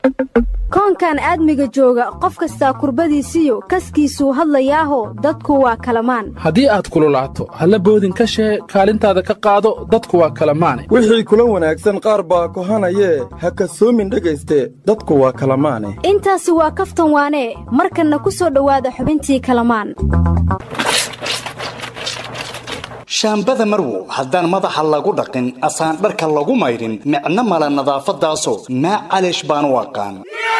koonkan aadmiga jooga qof kasta kurbadiisiyo kaskiisu hadlayaaho dadku waa kalamaan haddii aad kululaato halla boodin ka shee kaalintaada ka qaado dadku waa kalamaane wixii kula wanaagsan qaar baa kohanayee ha kasoomin dhegayste dadku waa kalamaane intaasi waa kaftan waanee markanna ku soo dhowaada xubintii kalamaan shaambada marwo haddaan madaxa lagu dhaqin asaan dharka lagu mayrin micno mala nadaafadaaso maa calish baan u aqaan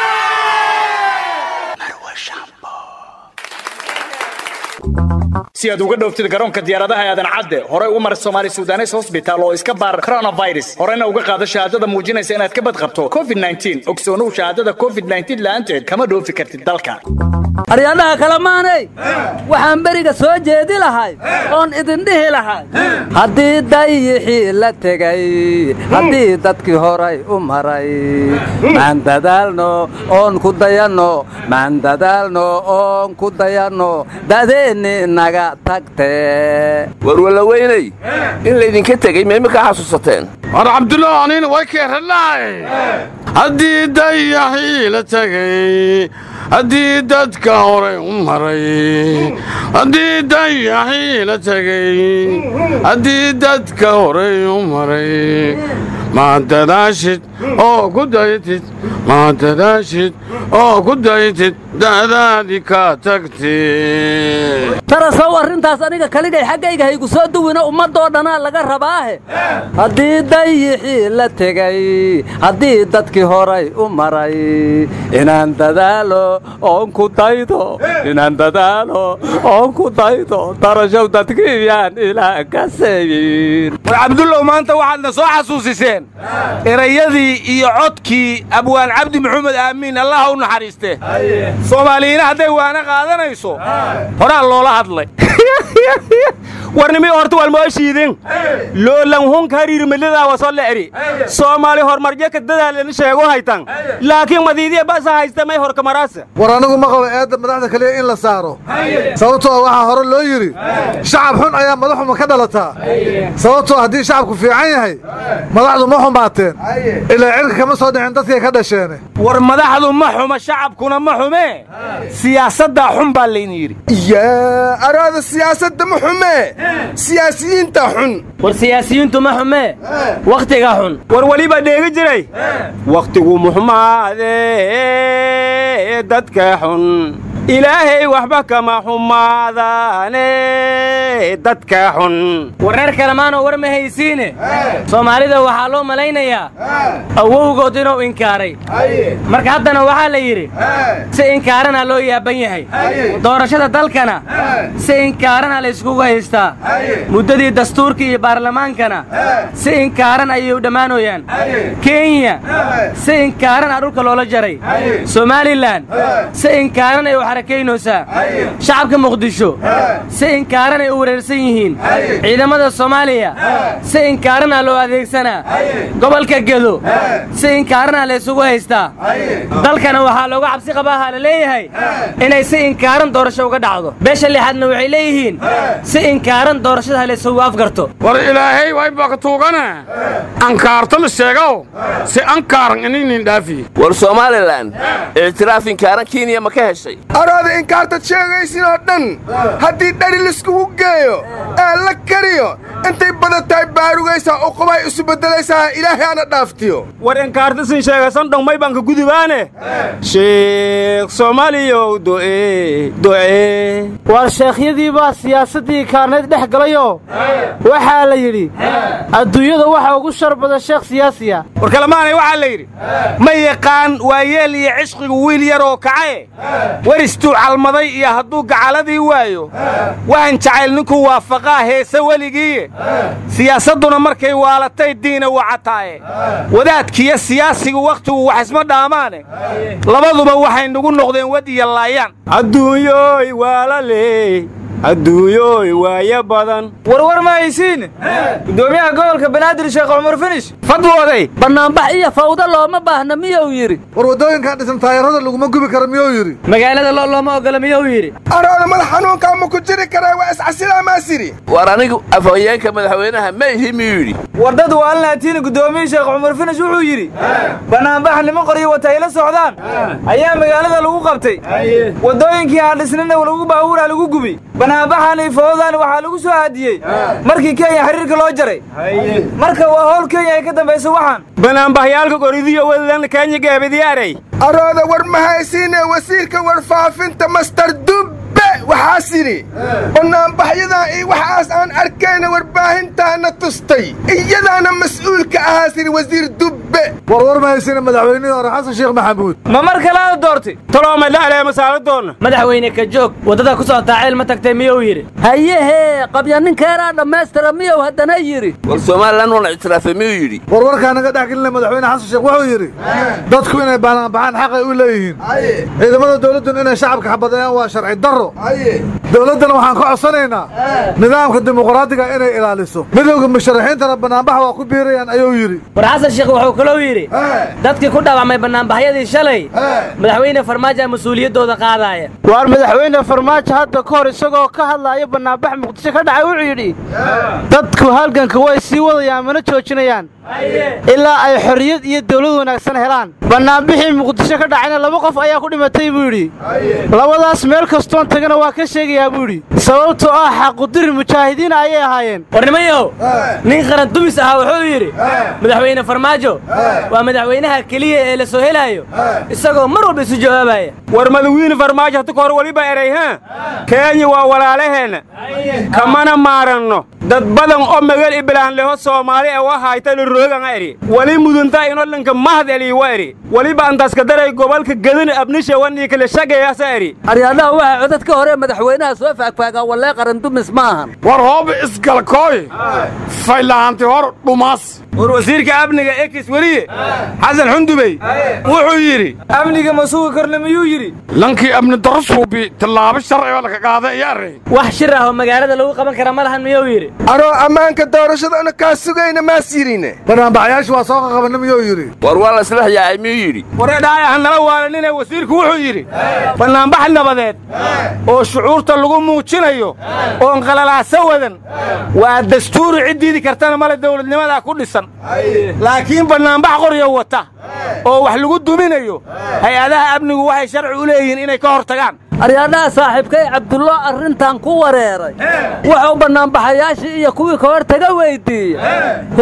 si aad uga dhooftid garoonka diyaaradaha aadan cadde horey u mar Soomaali Suudanes Hospital oo iska baar coronavirus horena uga qaado shahaadada muujinaysa inaad ka badqabto COVID-19 ogsoonow shahaadada COVID-19 laanteed kama dhoofi kartid dalka aryaadaha kalamaanay waxaan bariga soo jeedi lahay oon idin dhihi lahay haddii dayixii la tegay haddii dadkii horay u maray maan dadaalno oon ku dayanno maan dadaalno oon ku dayanno dadeenni naga tagtee war wala weynay in laydinka tegay meema ka xasuusateen war cabdullaahi anina way keeranaay haddii dayixii la tegay haddii dadka horay u maray haddii dayixii la tegay haddii dadka horay u maray ma dadaashid oo ku daytid ma dadaashid oo ku daytid da'daadii ka tagtid tarasow arrintaas aniga kaligay xaggayga haygu soo duwina ummadoo dhanaa laga rabaahe haddii dayixii la tegay haddii dadkii horay u maray inaan dadaalo oon ku daydo inaan dadaalo oon ku daydo tarashow dadkiiyaan ilaa ka seeyin war cabdullow maanta waxaadna soo xasuusiseen erayadii iyo codkii abwaan cabdi maxamed aamiin allah u naxariiste Soomaaliyiina hadday waana qaadanayso horaa loola hadlay warnimi horta wal mooshiidin loolan hun kariir milada wasoo leeri Soomaali hormarje ka dadaalan sheego haytan laakiin madiidiye bas haystamay hor kamaraasa war anigu ma qabo eedda madaxda kaliya in la saaro sababtoo waxa hore loo yiri shacab xun ayaa madaxuma ka dhalataa sababtoo haddii shacabku fiican yahay madaxdu ma xumaateen ilaa cirka kama soo dhicin dadkay ka dhasheen war madaxdu ma xuma shacabkuna ma xume siyaasadda xun baa leen yiri yaa araada siyaasadda ma xume siyaasiyiinta xun war siyaasiyiintu ma xume waqtiga xun war waliba dheegi jiray waqtigu muxmaade dadka xun ilaahay waxba kama xumaadaane dadka xun wareer kalamaanoo war ma haysiine Soomaalida waxaa loo malaynayaa awowgood inuu inkaaray marka haddana waxaa la yidhi si inkaarana loo yaaban yahay doorashada dalkana si inkaarana la iskugu haystaa muddadii dastuurka iyo baarlamaankana si inkaaran ayay u dhammaanooyaan Kenya si inkaarana dhulka loola jaray Somaliland si inkaarana ay حركينوسا شعبك مقدشو سإنكارنا يورسين يهين عندما الصومالية سإنكارنا لو هذيك سنة قبل كجدو سإنكارنا لسوق هيستا ذلكنا وحالو عبسي قباها لليه إن سإنكارن دورش وقد عضو بيش اللي حد نوعي ليهين سإنكارن دورشها لسوق أفقرتو والإلهي ويبقى توقنا أنكارتم الشيقو سأنكارن إنين دافي والصومالي لان اعتراف إنكارن كينيا ما كهشي araada inkaarta sheegaysin oo dhan haddii dhari liskugu geeyo ee la kariyo intay badatahay baarugaysaa oo qobay isu beddelaysaa ilaahay ana dhaaftiyo war inkaarta sin sheegaysan dhan may banka gudubaane sheekh Soomaaliyow doe war sheekhyadii baa siyaasadii kaarneed dhex galayo waxaa la yidhi adduunyada waxa ugu shar badan sheekh siyaasiya war kalamaanay waxaa la yidhi ma yaqaan waa yeel iyo cishqigu wiil yar oo kacaye waristu calmaday iyo hadduu gacaladii waayo waxaan jacayl ninku waafaqaa heese weligii siyaasaduna markay waalatay diina wacataaye wadaadkiiyo siyaasigu wakhtigu wax isma dhaamaane labaduba waxay nagu noqdeen wad iyo laayaan adduunyooy waalale adduunyooy waayo badan warwar ma haysiin gudoomiyaha gobolka banaadir sheekh cumar finish fadwooday bannaanbax iyo fawdo looma baahna miyuu yidhi war waddooyinkan dhisan taayarada laguma gubi karo miyuu yidhi magaalada looma ogola miyuu yidhi arooda madax xanuunkaa ma ku jiri karaa waa iscasilaa maa siri war anigu afhayeenka madaxweynaha ma ihi miyuu yidhi war dad waalnaatiin gudoomiyihii sheekh cumar finish wuxuu yidhi bannaanbax nimo qoryo wata ay la socdaan ayaa magaalada lagu qabtay waddooyinkii aan dhisnina lagu baabuuraa lagu gubi bannaanbaxan iyo fawdan waxaa lagu soo aadiyey markii kenya xiriirka loo jaray marka waa howl kenya ay ka dambayso waxaan banaanbaxyaalka goridiyo wadadan kenya gaabidiyaaray arooda war ma haysiine wasiirka warfaafinta master dubbe waxaas yidhi bannaanbaxyadan iyo waxaas aan arkayna warbaahintaana tustay iyadaana mas'uulka ahaas yidhi wasiir dubbe war ma haysiine madaxweynihii hore xasan sheekh maxamuud ma mar kale aad doortay talooma dhaclee masaaladoonna madaxweyne ka joog waddada ku soo taacayl ma tagtay miyuu yidhi hayehee qabya ninkeeraa dhammaystira miyuu haddana yidhi war somalilan waa la ictiraafay miyuu yidhi warwarkaa naga dhex gelinay madaxweyne xasan sheekh wuxuu yidhi dadku inay baanaanbaxaan xaqay u leeyihiin ciidamada dawladduna inay shacabka xabadeeyaan waa sharci darro dawladdana waxaan ka codsanaynaa nidaamka dimuqraadiga inay ilaaliso midowga musharaxiintana bannaanbax waa ku biirayaan ayuu yidhi war xasan sheekh wuxuu kaloo yidhi dadkii ku dhaawacmay bannaanbaxyadii shalay madaxweyne farmaajo mas-uuliyaddooda qaadaaya waar madaxweyne farmaajo hadda ka hor isagoo ka hadlaaya bannaanbax muqdisho ka dhacay wuxuu yidhi dadku halganka way sii wadayaan mana joojinayaan ilaa ay xorriyad iyo dawlad wanaagsan helaan bannaanbixii muqdisho ka dhacayna 2 qof ayaa ku dhimatay buu yidhi labadaas meel kastoon tagana waa ka sheegayaa buu yidhi sababtoo ah xaqudiri mujaahidiin ayay ahaayeen warnimayow nin qaran dumis ahaa wuxuu yidhi madaxweyne farmaajo waa madaxweynaha keliya ee la soo helaayo isagoo mar walba isu jawaabaya war madaxweyne farmaajo hadda ka hor waliba eray kenya waa walaalaheenna kamana maaranno dad badan oo magal iblaan leho Soomaali ee waxa ay tan roogan eri wali mudunta ino dhanka mahad eli wari waliba antaas ka daray gobolka gadan abnisha wani kala shaqeeya saari aryaadaha waxa codadka hore madaxweynaha soo faagfaaga walaa qaran dumis maahan war hoob isgalkooy faylaanti hor dhumas war wasiirka amniga ekis wariye xasan xundubey wuxuu yiri amniga masuul karna miyuu yiri lankii amni darasuubi talaabo sharci oo laga qaaday yaarey wax shir ah oo magaalada lagu qaban kara malahan miyuu yiri aroo ammaanka doorashada ka sugayna ma sirine bannaanbaxyaashu waa soo qabanay miyuu yiri war waa la isla yaacay miyuu yiri wareedhaaya hanala waalanina wasiirku wuxuu yiri bannaanbax nabadeed oo shucuurta lagu muujinayo oo qalalaasa wadan waa dastuur ciidii kartana mala dawladnimada ku dhisan laakiin bannaanbax qoryo wata oo wax lagu duminayo hay'adaha amnigu waxay sharci u leeyihiin inay ka hortagaan aryaadaha saaxiibkay cabdullo arrintan ku wareeray wuxuu bannaanbaxayaashii iyo kuwii ka hortaga weydiiyey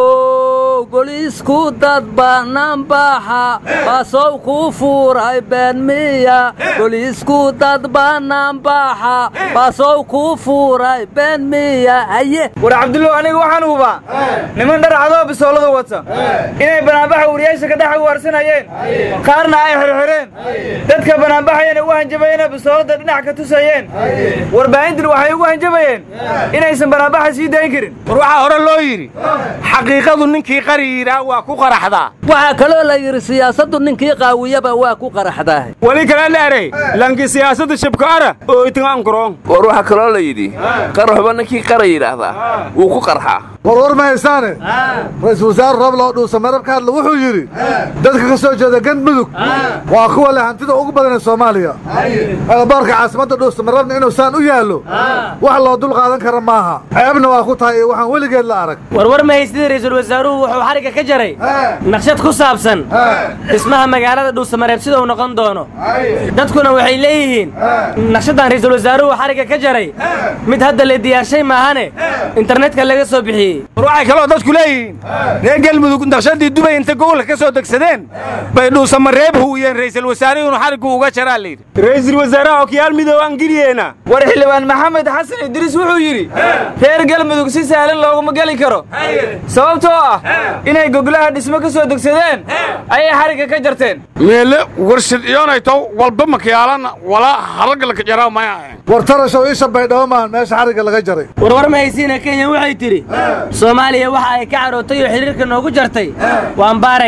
golisku dad bannaanbaxa baasow kuu fuuray been miya golisku dad bannaanbaxa baasow kuu fuuray been miya haye war cabdullo aniga waxaan hubaa niman dhar cadoo bisoolada wata inay bannaanbaxa wariyaasha ka dhex waarsanayeen qaarna ay xirxireen dadka bannaanbaxayana u hanjabayeen bisoolada dhinac ka tusayeen warbaahintan waxay ugu hanjabayeen inaysan bannaanbaxa sii dayn karin war waxaa hore loo yidhi xaqiiqadu ninkii qariira waa ku qaraxdaa waxaa kaloo la yidhi siyaasaddu ninkii qaawiyaba waa ku qaraxdaa wali kala dheeray lankii siyaasadda shibkaara oo itingaan kuroon war waxaa kaloo la yidhi qaraxba ninkii qara yidhaahdaa wuu ku qarxaa war ma haysaane ra'iisul wasaare Roble oo dhuusa marabka hadla wuxuu yidhi dadka ka soo jeeda Galmudug waa kuwa leh hantida ugu badan ee Soomaaliya barka caasimada dhuusa marabna inuu saan u yaalo wax loo dul qaadan kara maaha ceebna waa ku tahay waxaan weligeed la arag war ma haysidii ra'iisul wasaaruhu wuxuu xariga ka jaray naqshad ku saabsan dhismaha magaalada dhuusa mareeb sida uu noqon doono dadkuna waxay leeyihiin naqshadan ra'iisul wasaaruhu xariga ka jaray mid hadda la diyaarshay maahane internetka laga soo bixiyay war waxay kaloo dadku leeyihiin reer Galmudug naqshadii Dubai inta gobolka ka soo degsadeen bay dhuusa mareeb huuyeen ra'iisul wasaaruhu xarigu uga jaraa leeyahay ra'iisul wasaaraha kiyaal midoo aan giriyeena war xildhibaan maxamed xasan idris wuxuu yiri reer Galmudug si sahlan looguma gali karo sababtoo ah inay gogolaha dhismo ka soo degsadeen ayay xariga ka jarteen meele warshad iyoonayto walba makiyaalana wala halaga la jaraa ma yahay war tarasho isha bay dhawmaan meesha xariga laga jaray war ma haysiina Kenya waxay tiri Soomaaliya waxa ay ka carootay oo xiriirka noogu jartay waan baaraynaa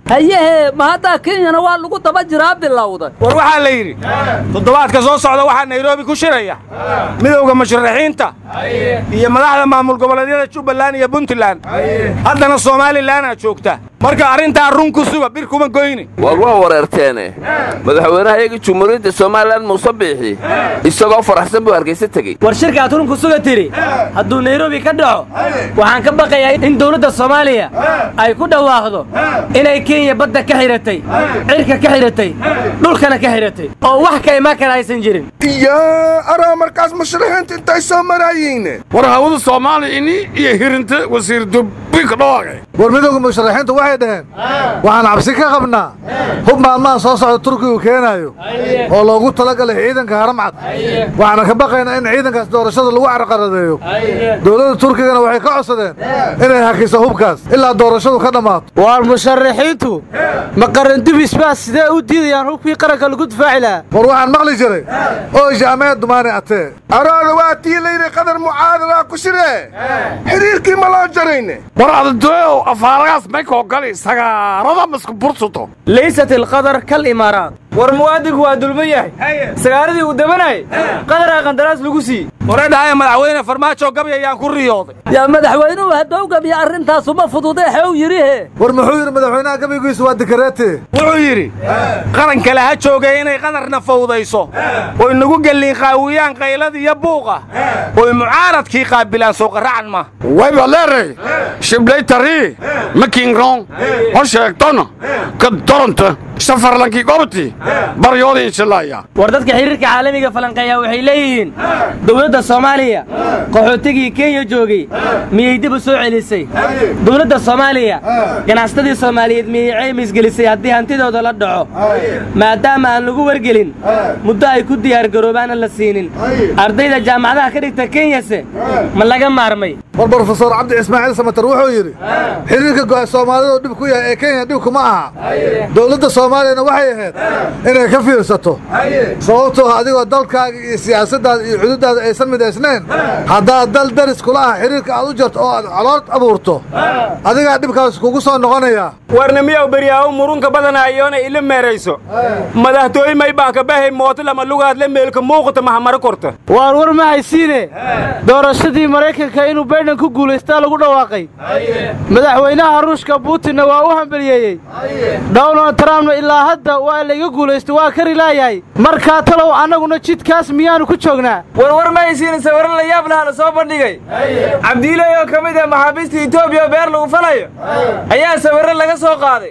hayehe ma haddaa kenyana waa lagu daba jiraa bilowday war waxaa la yidhi toddobaadka soo socda waxaa nairobi ku shiraya midowda musharaxiinta iyo madaxda maamul goboleedyada jubbaland iyo puntland haddana somalilanaa joogta marka arrintaa run ku suga bir kuma goyni war waa wareerteene madaxweynaha iyaga jumhuuriyadda somalilan muuse biixi isagoo faraxsan buu hargeysa tegey war shirkaad run ku suga tiri hadduu nairobi ka dhaco waxaan ka baqayaa in dawladda soomaaliya ay ku dhawaaqdo inay kenya badda ka xidhatay cirka ka xidhatay dhulkana ka xidhatay oo wax ka imaan kara aysan jirin yaa araa markaas musharaxiinta intay soo maraayiin war hawada soomaaliya ini iyo hirinta wasiir dubbi ka dhawaaqay war midowga musharaxiintu waxay dhaheen waxaan cabsi ka qabnaa hub maalmaha soo socda turkigu keenaayo oo loogu talagalay ciidanka haramcad waxaana ka baqaynaa in ciidankaas doorashada lagu carqaladeeyo dowladda turkigana waxay ka codsadeen inay hakiso hubkaas ilaa doorashadu ka dhammaato waar musharaxiintu ma qarandubis baa sidee u diidayaan hubkii qaranka lagu difaaci lahaa war waxaan maqli jiray oo jaameed dumaane atee araada waa tii layidhi qadar mucaadaraa ku shiree xiriirkii ma loo jarayne war adadooyow afaaragaas may koogali sagaarada masku bursuto laysat alqadar kal imaaraat war muwaadinku waa dulman yahay sagaaradii uu dabanayay qadaraa qandaraas lagu siiyey hore dhahaya madaxweyne farmaajo gabi ayaan ku riyooday yaa madaxweynuhu haddou gabiya arrintaasuma fududee xew yidhihe war muxuu yidhi madaxweynaha gabigiisu waa dikareete wuxuu yidhi qaran kale ha joogay inay qadarna fawdayso oy nagu gelliin qaawiyaan qaylada iyo buuqa oy mucaaradkii qaabilaan soo qaraacan ma wayba leeray shiblaytarii makingrong oo sheegtona ka doranta safarlankii gobti baryooda inshallah war dadka xiriirka caalamiga falanqeeya waxay leeyihiin dawladda Soomaaliya qaxootigii Kenya joogay miyay dib u soo celisay dawladda Soomaaliya ganacsadii Soomaaliyeed miyay caymis gelisay haddii hantidooda la dhaco maadaama aan lagu wargelin muddo ay ku diyaar garoobaan la siinin ardayda jaamacadaha ka dhigta Kenya ma laga maarmay war professor Cabdi Ismaaciil Samatar wuxuu yiri xiriirka Soomaalida dib ku yahay Kenya dib kuma aha dawladda Soomaaliyana waxay ahayd inay ka fiirsato sababtoo adigoo dalkaaga iyo siyaasaddaada iyo xuduudaada aysan midaysnayn haddaa dal daris kula ah xiriirka aad u jarto oo aad calood abuurto adigaa dhibkaas kugu soo noqonaya warnimiyow beryaawo murunka badanaayoona ila meerayso madaxtooye may baa ka bahay mooto lama lugaad la meelka muuqata mahamaro korta war ma haysiine doorashadii Mareykanka inuu Biden ku guuleystaa lagu dhawaaqay madaxweynaha Ruushka Putin waa u hambaliyeeyay Donald Trump ilaa hadda waa laga guuleystay waa kari laayahay marka talow anaguna jidkaas miyaanu ku joognaa war ma haysiine sawir la yaab leh la soo bandhigay Cabdiilay oo kamid ah maxaabiista Itoobiya beer lagu falayo ayaa sawir laga soo qaaday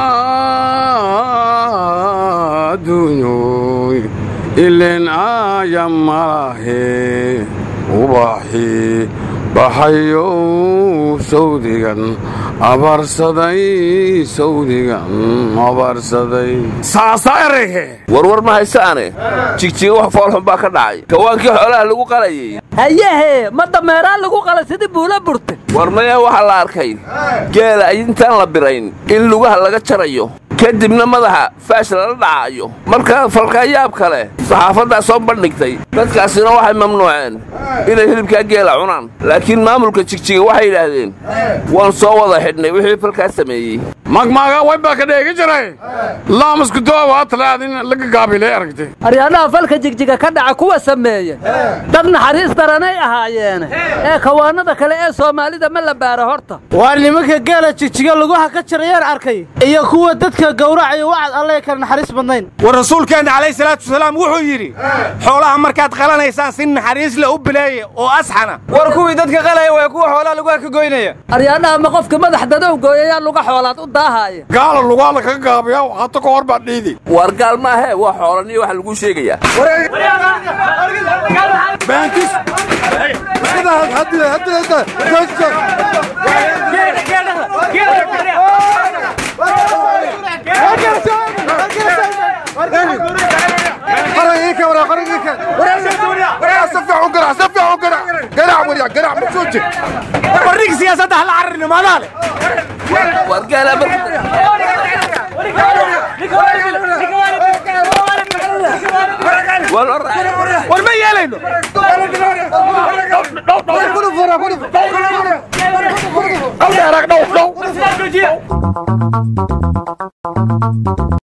waa dunyoy ilen ayamalahe ubaxi baxayo sawdigan abarsaday saasarehe war ma haysaane jigjiga wax foolxun baa ka dhacay kawaankii xoolaha lagu qalayay hayehe ma dameeraa lagu qalay sidii buula burtay war maya waxaa la arkay geela intaan la birayn in lugaha laga jarayo kadibna madaxa faash lala dhacayo markaa falkayaab kale saxaafaddaa soo bandhigtay dadkaasina waxay mamnuuceen inay hilibkaa geela cunaan laakiin maamulka jigjiga waxay yidhaahdeen waan soo wada xidhnay wixii falkaa sameeyey magmaaga waybaa ka dheegi jiray laamusku doowa talaadin laga gaabilay aragtay aryaanaha falka jigjiga ka dhaca kuwa sameeya dad naxariis daranay ahaayeen ee kawaanada kale ee Soomaalida ma la baaro horta waa nimanka geela jigjiga lugaha ka jarayaan arkay iyo kuwa dadka gowracayo wacad alle ka naxariis badnayn war rasuulkeena kaleey salaatu salaam wuxuu yiri xoolaha markaad qalanaysaan si naxariis la u bileeyay oo asxana war kuwii dadka qalay way kuwa xoolaha lugaha ka goynaya aryaanaha ma qofka madaxda u gooyay luga xoolaad u daahaya gaal lugaha la ka gaabiyo hata ka hor baa dhiidi war gaal ma aha waa xoolaniyo wax lagu sheegaya bantis وريك سياسة هلا عرني ما ذلك ورجال والما يلينو Thank you.